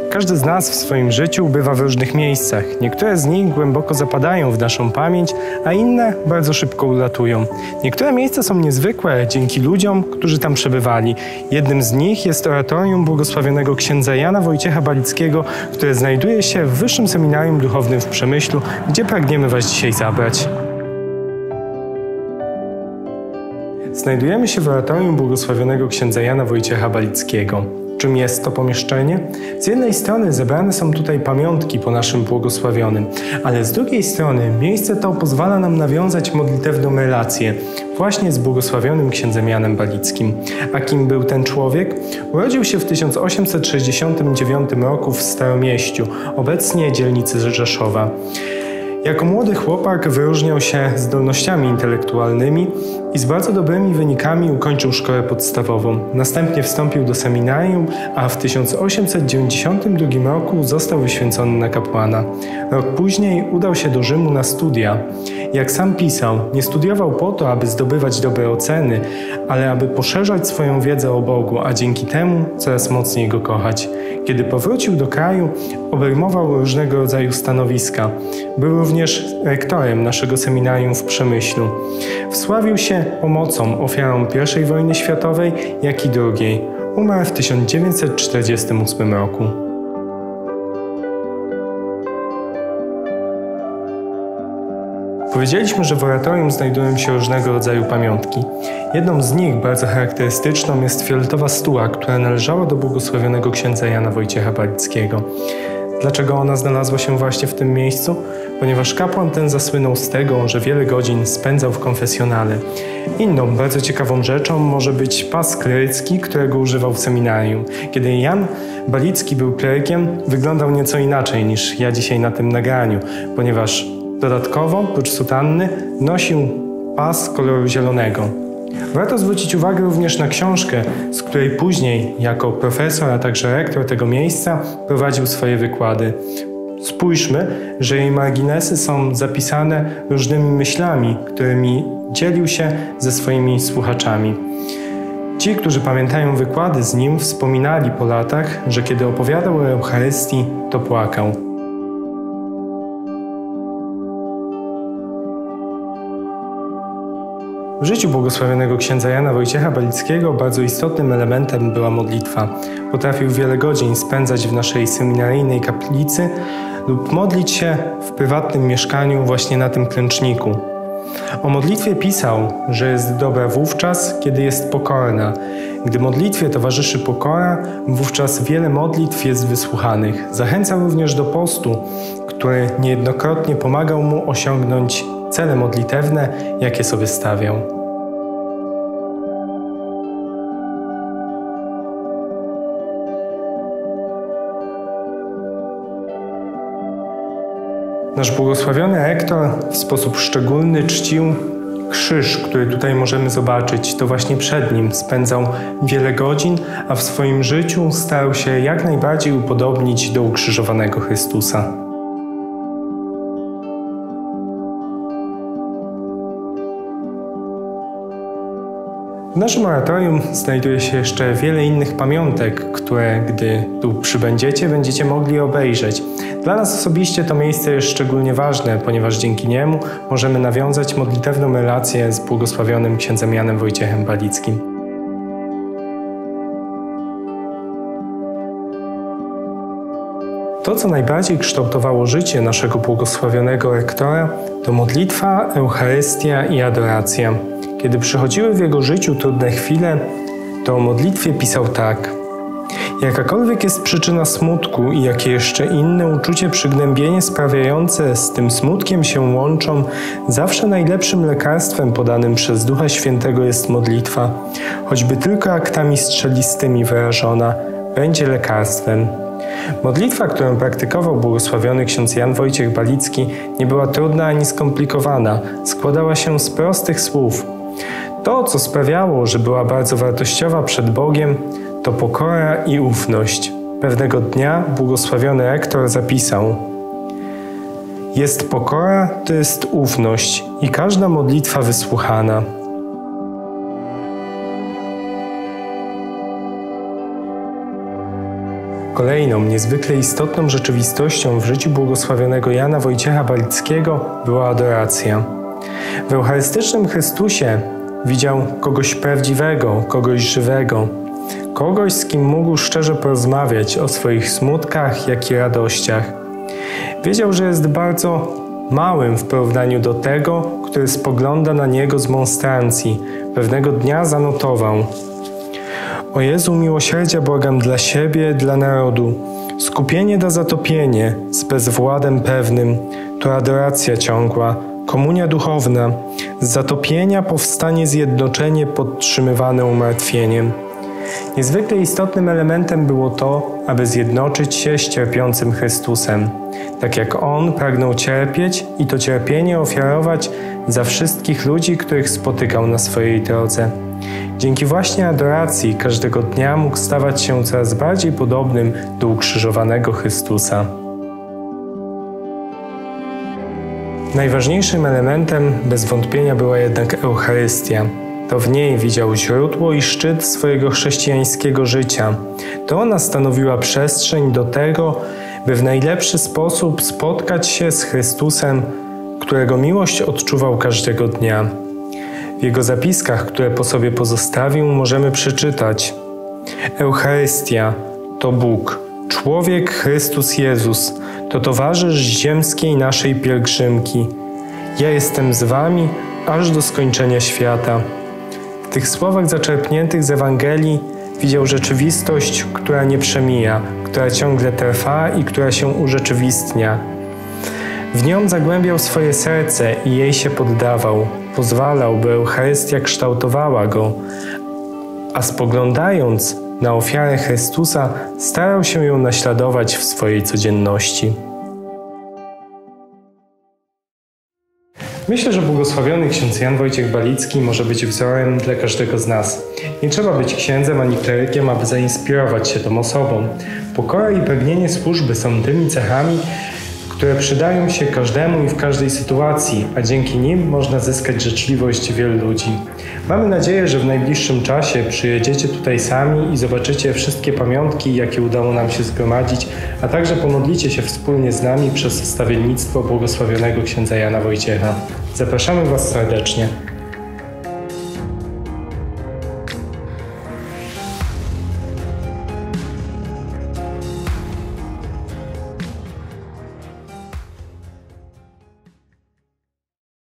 Każdy z nas w swoim życiu bywa w różnych miejscach. Niektóre z nich głęboko zapadają w naszą pamięć, a inne bardzo szybko ulatują. Niektóre miejsca są niezwykłe dzięki ludziom, którzy tam przebywali. Jednym z nich jest oratorium błogosławionego księdza Jana Wojciecha Balickiego, które znajduje się w Wyższym Seminarium Duchownym w Przemyślu, gdzie pragniemy Was dzisiaj zabrać. Znajdujemy się w oratorium błogosławionego księdza Jana Wojciecha Balickiego. Czym jest to pomieszczenie? Z jednej strony zebrane są tutaj pamiątki po naszym błogosławionym, ale z drugiej strony miejsce to pozwala nam nawiązać modlitewną relację właśnie z błogosławionym księdzem Janem Balickim. A kim był ten człowiek? Urodził się w 1869 roku w Staromieściu, obecnie dzielnicy Rzeszowa. Jako młody chłopak wyróżniał się zdolnościami intelektualnymi i z bardzo dobrymi wynikami ukończył szkołę podstawową. Następnie wstąpił do seminarium, a w 1892 roku został wyświęcony na kapłana. Rok później udał się do Rzymu na studia. Jak sam pisał, nie studiował po to, aby zdobywać dobre oceny, ale aby poszerzać swoją wiedzę o Bogu, a dzięki temu coraz mocniej Go kochać. Kiedy powrócił do kraju, obejmował różnego rodzaju stanowiska. Był również rektorem naszego seminarium w Przemyślu. Wsławił się pomocą ofiarom I wojny światowej, jak i II. Umarł w 1948 roku. Powiedzieliśmy, że w oratorium znajdują się różnego rodzaju pamiątki. Jedną z nich, bardzo charakterystyczną, jest fioletowa stuła, która należała do błogosławionego księdza Jana Wojciecha Balickiego. Dlaczego ona znalazła się właśnie w tym miejscu? Ponieważ kapłan ten zasłynął z tego, że wiele godzin spędzał w konfesjonale. Inną, bardzo ciekawą rzeczą może być pas klerycki, którego używał w seminarium. Kiedy Jan Balicki był klerykiem, wyglądał nieco inaczej niż ja dzisiaj na tym nagraniu, ponieważ dodatkowo, prócz sutanny, nosił pas koloru zielonego. Warto zwrócić uwagę również na książkę, z której później jako profesor, a także rektor tego miejsca prowadził swoje wykłady. Spójrzmy, że jej marginesy są zapisane różnymi myślami, którymi dzielił się ze swoimi słuchaczami. Ci, którzy pamiętają wykłady z nim, wspominali po latach, że kiedy opowiadał o Eucharystii, to płakał. W życiu błogosławionego księdza Jana Wojciecha Balickiego bardzo istotnym elementem była modlitwa. Potrafił wiele godzin spędzać w naszej seminaryjnej kaplicy lub modlić się w prywatnym mieszkaniu właśnie na tym klęczniku. O modlitwie pisał, że jest dobra wówczas, kiedy jest pokorna. Gdy modlitwie towarzyszy pokora, wówczas wiele modlitw jest wysłuchanych. Zachęcał również do postu, który niejednokrotnie pomagał mu osiągnąć cele modlitewne, jakie sobie stawiał. Nasz błogosławiony rektor w sposób szczególny czcił krzyż, który tutaj możemy zobaczyć. To właśnie przed nim spędzał wiele godzin, a w swoim życiu starał się jak najbardziej upodobnić do ukrzyżowanego Chrystusa. W naszym oratorium znajduje się jeszcze wiele innych pamiątek, które gdy tu przybędziecie, będziecie mogli obejrzeć. Dla nas osobiście to miejsce jest szczególnie ważne, ponieważ dzięki niemu możemy nawiązać modlitewną relację z błogosławionym księdzem Janem Wojciechem Balickim. To, co najbardziej kształtowało życie naszego błogosławionego rektora, to modlitwa, Eucharystia i adoracja. Kiedy przychodziły w jego życiu trudne chwile, to o modlitwie pisał tak. Jakakolwiek jest przyczyna smutku i jakie jeszcze inne uczucie przygnębienie sprawiające z tym smutkiem się łączą, zawsze najlepszym lekarstwem podanym przez Ducha Świętego jest modlitwa. Choćby tylko aktami strzelistymi wyrażona, będzie lekarstwem. Modlitwa, którą praktykował błogosławiony ksiądz Jan Wojciech Balicki, nie była trudna ani skomplikowana. Składała się z prostych słów. To, co sprawiało, że była bardzo wartościowa przed Bogiem, to pokora i ufność. Pewnego dnia błogosławiony rektor zapisał: jest pokora, to jest ufność i każda modlitwa wysłuchana. Kolejną, niezwykle istotną rzeczywistością w życiu błogosławionego Jana Wojciecha Balickiego była adoracja. W eucharystycznym Chrystusie widział kogoś prawdziwego, kogoś żywego, kogoś, z kim mógł szczerze porozmawiać o swoich smutkach, jak i radościach. Wiedział, że jest bardzo małym w porównaniu do tego, który spogląda na niego z monstrancji. Pewnego dnia zanotował: O Jezu, miłosierdzia błagam dla siebie, dla narodu. Skupienie da zatopienie, z bezwładem pewnym. To adoracja ciągła, komunia duchowna. Z zatopienia powstanie zjednoczenie podtrzymywane umartwieniem. Niezwykle istotnym elementem było to, aby zjednoczyć się z cierpiącym Chrystusem. Tak jak On pragnął cierpieć i to cierpienie ofiarować za wszystkich ludzi, których spotykał na swojej drodze. Dzięki właśnie adoracji każdego dnia mógł stawać się coraz bardziej podobnym do ukrzyżowanego Chrystusa. Najważniejszym elementem bez wątpienia była jednak Eucharystia. To w niej widział źródło i szczyt swojego chrześcijańskiego życia. To ona stanowiła przestrzeń do tego, by w najlepszy sposób spotkać się z Chrystusem, którego miłość odczuwał każdego dnia. W jego zapiskach, które po sobie pozostawił, możemy przeczytać: Eucharystia to Bóg, człowiek Chrystus Jezus, to towarzysz ziemskiej naszej pielgrzymki. Ja jestem z wami aż do skończenia świata. W tych słowach zaczerpniętych z Ewangelii widział rzeczywistość, która nie przemija, która ciągle trwa i która się urzeczywistnia. W nią zagłębiał swoje serce i jej się poddawał. Pozwalał, by Eucharystia kształtowała go, a spoglądając na ofiarę Chrystusa, starał się ją naśladować w swojej codzienności. Myślę, że błogosławiony ksiądz Jan Wojciech Balicki może być wzorem dla każdego z nas. Nie trzeba być księdzem ani klerykiem, aby zainspirować się tą osobą. Pokora i pragnienie służby są tymi cechami, które przydają się każdemu i w każdej sytuacji, a dzięki nim można zyskać życzliwość wielu ludzi. Mamy nadzieję, że w najbliższym czasie przyjedziecie tutaj sami i zobaczycie wszystkie pamiątki, jakie udało nam się zgromadzić, a także pomodlicie się wspólnie z nami przez wstawiennictwo błogosławionego księdza Jana Wojciecha. Zapraszamy Was serdecznie.